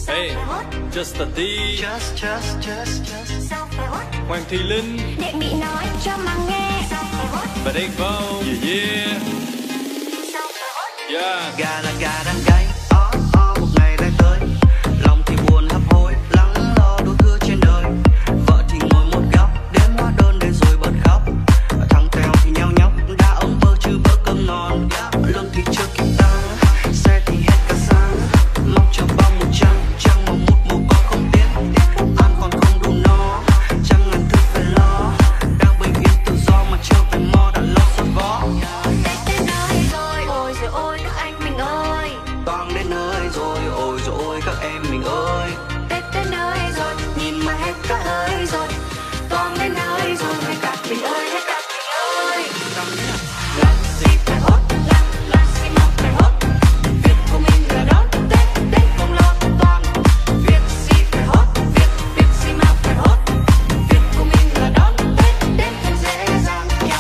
Hey, just a tea. Just. Hoàng Thùy Linh. Để Mỹ nói cho mà nghe. Và Đen Vâu. Yeah. Yeah. Gà là gà đang gáy, một ngày đã tới. Lòng thì buồn hấp hối, lắng lo đủ thứ trên đời. Vợ thì ngồi một góc, đếm hóa đơn để rồi bật khóc. Thằng Tèo thì nheo nhóc, đã ống bơ chứ bơ cơm ngon. Lương thì chưa kịp tăng, xe thì hết cả xăng. Mong chờ bao một trăng mong một mùa con không tiếc. Ăn còn không đủ no, chẳng ngàn thứ phải lo. Đang bình yên tự do mà chưa về mò đã lo sót vó. Tết đến nơi rồi, ôi rồi ôi các anh mình ơi. Toang đến nơi rồi, ôi rồi ôi các em mình ơi. Tết đến nơi rồi, nhìn mà hết cả hơi rồi. Toang đến nơi rồi, hay các mình ơi, hay các mình ơi. Làm gì phải hốt, làm gì mà phải hốt. Việc của mình là đón Tết, Tết không lo toan. Việc gì phải hốt, việc gì mà phải hốt. Việc của mình là đón Tết, Tết không dễ dàng nhau.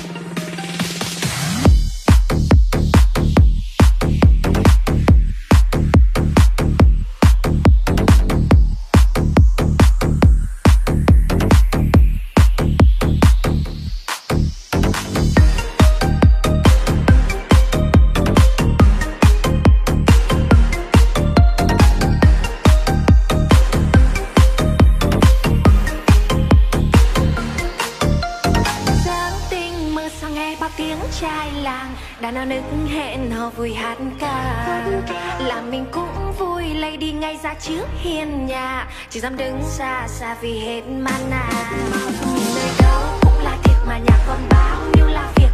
Sáng tinh mơ sang nghe bao tiếng trai làng, đàn nào nức hẹn hò vui hát ca. Làm mình cũng vui lây đi ngay ra trước hiên nhà, chỉ dám đứng xa xa vì hết mana. Nơi đâu cũng là thiệt mà nhà còn bao nhiêu là việc.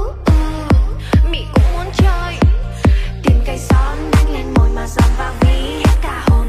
Mỹ cũng muốn chơi, tìm cây son đánh lên môi mà giòn vào ví hết cả hồn.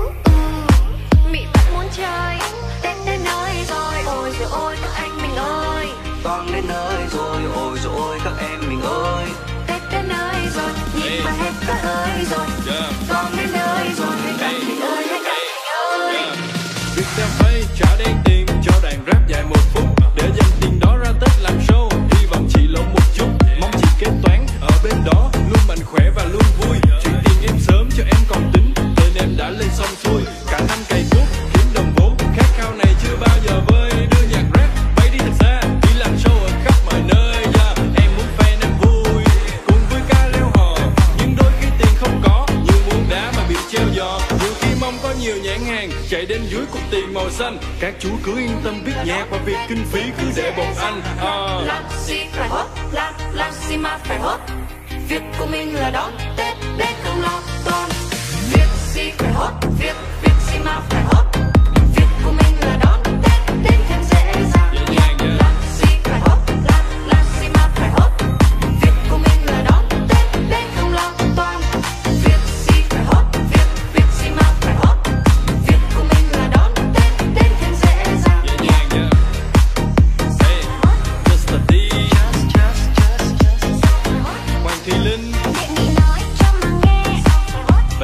Mỹ vẫn muốn chơi, Tết đến nơi rồi, ôi rồi ôi các anh mình ơi. Toang đến nơi rồi, ôi rồi ôi các em mình ơi. Tết đến nơi rồi, nhìn mà hết cả hơi rồi. Yeah. Toang đến nơi rồi, hay các mình ơi, hay các mình ơi. Yeah. Việc theo phay trả đen tiền cho đàn rap dài 1 phút để dành tiền đó ra Tết làm show. Hy vọng chị lỗ một chút, mong chị kế toán ở bên đó luôn mạnh khỏe và luôn vui. Chuyển tiền em sớm cho em còn tính, tên em đã lên xong xuôi. Cả năm cày cuốc kiếm đồng vốn, khát khao này chưa bao giờ vơi. Đưa nhạc rap bay đi thật xa, đi làm show ở khắp mọi nơi. Yeah. Em muốn fan em vui, cùng vui ca leo hò. Nhưng đôi khi tiền không có, như muốn đá mà bị treo giò. Nhiều khi mong có nhiều nhãn hàng chạy đến dưới cục tiền màu xanh. Các chú cứ yên tâm viết nhạc và việc kinh phí cứ để bọn anh. Làm gì phải hốt, làm gì mà phải hốt. Việc của mình là đón Tết, Tết không lo toan. Việc gì phải hốt, việc gì mà phải hốt. Việc của mình là đón Tết, Tết không dễ dàng. Làm gì phải hốt, làm gì mà phải hốt. Việc của mình là đón Tết, Tết không lo toan. Việc gì phải hốt, việc gì mà phải hốt. Việc của mình là đón Tết, Tết không dễ dàng. Hey, just a tea. Hoàng Thùy Linh. Để Mỹ nói cho mà nghe.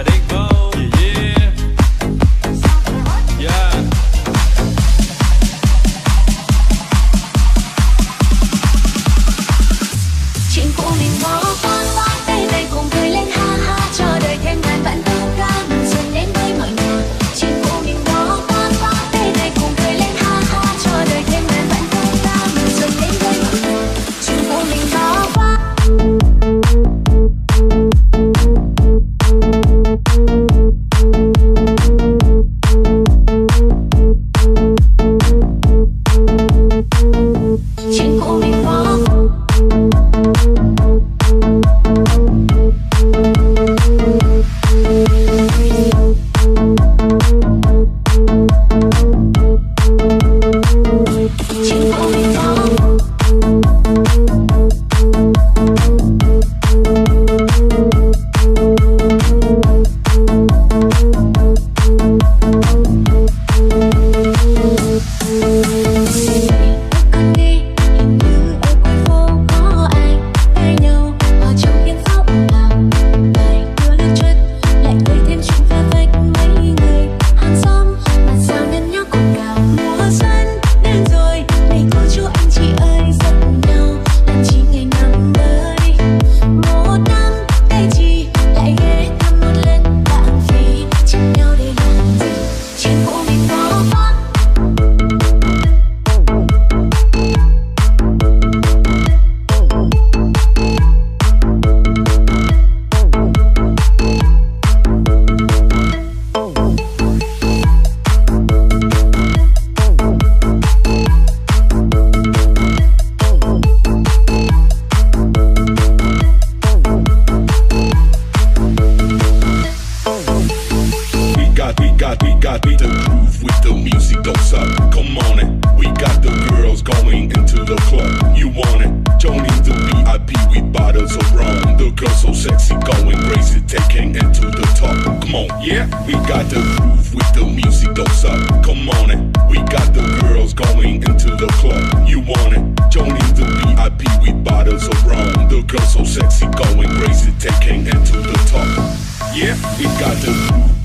got the groove with the music goes up. Come on it, we got the girls going into the club. You want it? Joining the VIP with bottles of rum. The girls so sexy, going crazy, taking it to the top. Come on, yeah, we got the groove with the music goes up. Come on it, we got the girls going into the club. You want it? Joining the VIP with bottles of rum. The girls so sexy, going crazy, taking it to the top. Yeah, we got the groove.